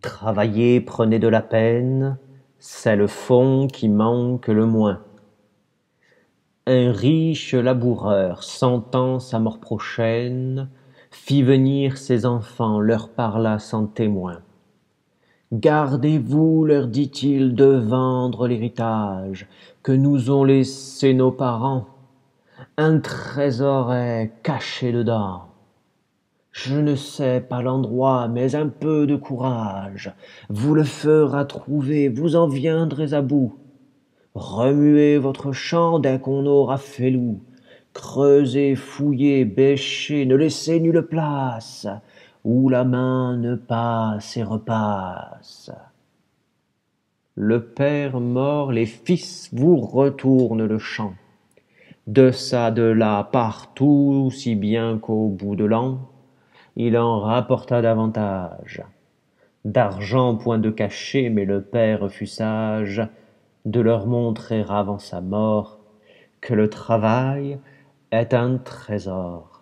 Travaillez, prenez de la peine, c'est le fond qui manque le moins. Un riche laboureur, sentant sa mort prochaine, fit venir ses enfants, leur parla sans témoin. Gardez-vous, leur dit-il, de vendre l'héritage que nous ont laissé nos parents. Un trésor est caché dedans. Je ne sais pas l'endroit, mais un peu de courage vous le fera trouver, vous en viendrez à bout. Remuez votre champ dès qu'on aura fait loup. Creusez, fouillez, bêchez, ne laissez nulle place où la main ne passe et repasse. Le père mort, les fils vous retournent le champ. De ça, de là, partout, si bien qu'au bout de l'an, il en rapporta davantage. D'argent point de cachet, mais le père fut sage de leur montrer avant sa mort que le travail est un trésor.